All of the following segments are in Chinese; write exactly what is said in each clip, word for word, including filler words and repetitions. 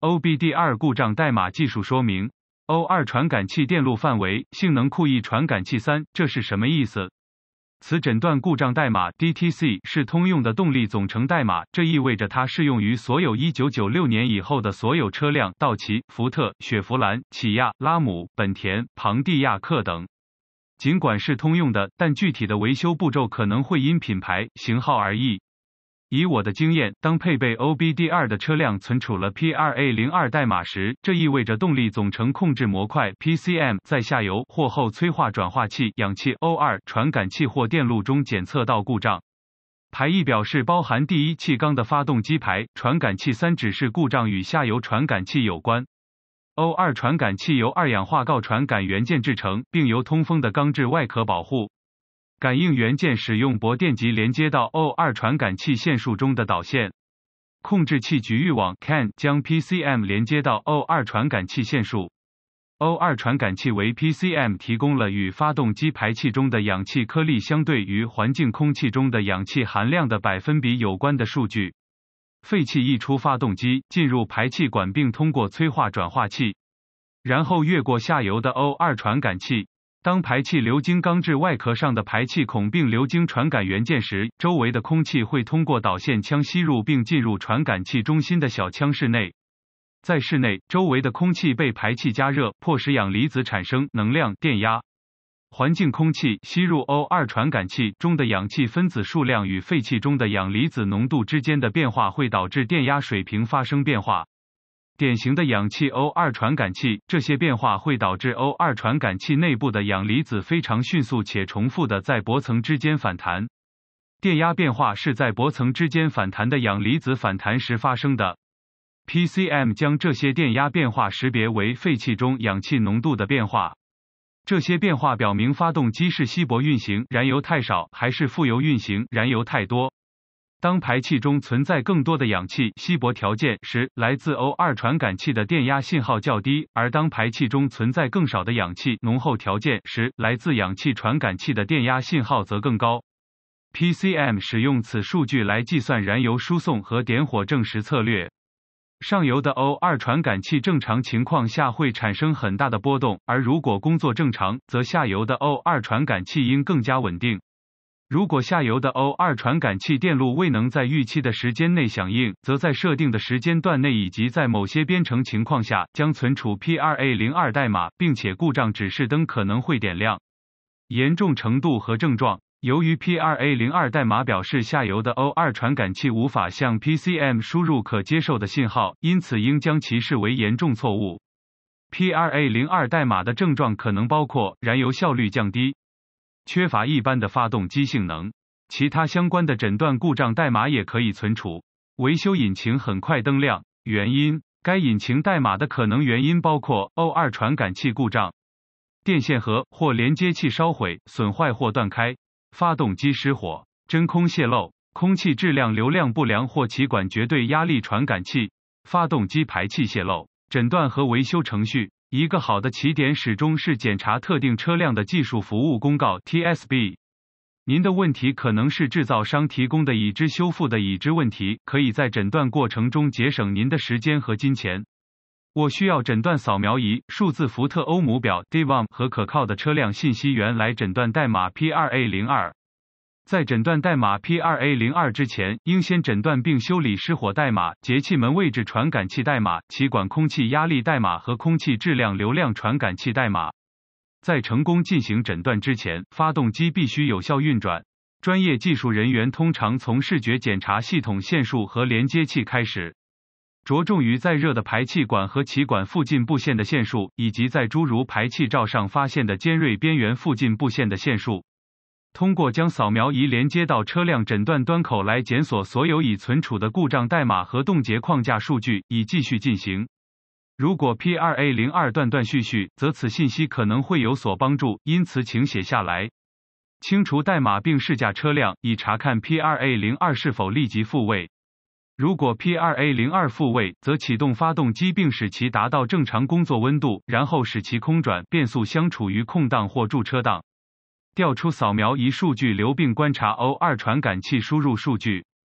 O B D 二 故障代码技术说明 O 二 传感器电路范围性能库异传感器三，这是什么意思？此诊断故障代码 D T C 是通用的动力总成代码，这意味着它适用于所有一九九六年以后的所有车辆，道奇、福特、雪佛兰、起亚、拉姆、本田、庞蒂亚克等。尽管是通用的，但具体的维修步骤可能会因品牌、型号而异。以我的经验，当配备 O B D 二 的车辆存储了 P R A 零二 代码时，这意味着动力总成控制模块 P C M 在下游或后催化转化器、氧气 O 二 传感器或电路中检测到故障。排异表示包含第一气缸的发动机排，传感器三指示故障与下游传感器有关。O 二 传感器由二氧化锆传感元件制成，并由通风的钢制外壳保护。感应元件使用铂电极连接到 O 二 传感器线束中的导线。控制器局域网 C A N 将 P C M 连接到 O 二 传感器线束。O 二 传感器为 P C M 提供了与发动机排气中的氧气颗粒相对于环境空气中的氧气含量的百分比有关的数据。废气溢出发动机，进入排气管并通过催化转化器，然后越过下游的 O 二 传感器。当排气流经钢制外壳上的排气孔并流经传感元件时，周围的空气会通过导线腔吸入并进入传感器中心的小腔室内。在室内，周围的空气被排气加热，迫使氧离子产生能量电压。环境空气吸入 O 二 传感器中的氧气分子数量与废气中的氧离子浓度之间的变化会导致电压水平发生变化。典型的氧气 O 二 传感器，这些变化会导致 O 二 传感器内部的氧离子非常迅速且重复的在铂层之间反弹。电压变化是在铂层之间反弹的氧离子反弹时发生的。P C M 将这些电压变化识别为废气中氧气浓度的变化。这些变化表明发动机是稀薄运行，燃油太少，还是富油运行，燃油太多。当排气中存在更多的氧气稀薄条件时，来自 O 二 传感器的电压信号较低，而当排气中存在更少的氧气浓厚条件时，来自氧气传感器的电压信号则更高。P C M 使用此数据来计算燃油输送和点火证实策略。上游的 O 二 传感器正常情况下会产生很大的波动，而如果工作正常，则下游的 O 二 传感器应更加稳定。如果下游的 O 二 传感器电路未能在预期的时间内响应，则在设定的时间段内以及在某些编程情况下将存储 P R A 零二 代码，并且故障指示灯可能会点亮。严重程度和症状。由于 P R A 零二 代码表示下游的 O 二 传感器无法向 P C M 输入可接受的信号，因此应将其视为严重错误。P R A 零二 代码的症状可能包括燃油效率降低、缺乏一般的发动机性能。其他相关的诊断故障代码也可以存储。维修引擎很快灯亮。原因：该引擎代码的可能原因包括 O 二 传感器故障、电线盒或连接器烧毁、损坏或断开、发动机失火、真空泄漏、空气质量流量不良或气管绝对压力传感器、发动机排气泄漏。诊断和维修程序。一个好的起点始终是检查特定车辆的技术服务公告 T S B。您的问题可能是制造商提供的已知修复的已知问题，可以在诊断过程中节省您的时间和金钱。我需要诊断扫描仪、数字福特欧姆表 D V O M 和可靠的车辆信息源来诊断代码 P R A 零二。在诊断代码 P R A 零二之前，应先诊断并修理失火代码、节气门位置传感器代码、气管空气压力代码和空气质量流量传感器代码。在成功进行诊断之前，发动机必须有效运转。专业技术人员通常从视觉检查系统线束和连接器开始，着重于在热的排气管和气管附近布线的线束，以及在诸如排气罩上发现的尖锐边缘附近布线的线束。通过将扫描仪连接到车辆诊断端口来检索所有已存储的故障代码和冻结框架数据，以继续进行。如果 P R A 零二 断断续续，则此信息可能会有所帮助，因此请写下来。清除代码并试驾车辆，以查看 P R A 零二 是否立即复位。如果 P R A 零二 复位，则启动发动机并使其达到正常工作温度，然后使其空转，变速箱处于空档或驻车档。调出扫描仪数据流并观察 O 二 传感器输入数据。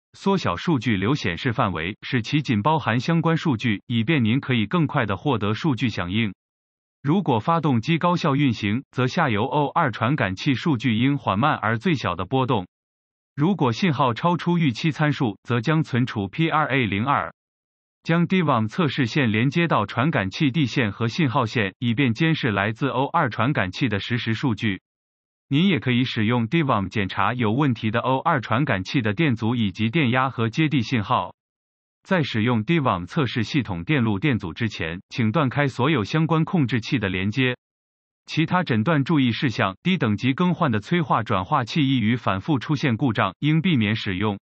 缩小数据流显示范围，使其仅包含相关数据，以便您可以更快地获得数据响应。如果发动机高效运行，则下游 O 二 传感器数据应缓慢而最小的波动。如果信号超出预期参数，则将存储 P R A 零二。将 D W A M 测试线连接到传感器 D 线和信号线，以便监视来自 O 二 传感器的实时数据。您也可以使用 D W A M 检查有问题的 O 二 传感器的电阻以及电压和接地信号。在使用 D W A M 测试系统电路电阻之前，请断开所有相关控制器的连接。其他诊断注意事项：低等级更换的催化转化器易于反复出现故障，应避免使用。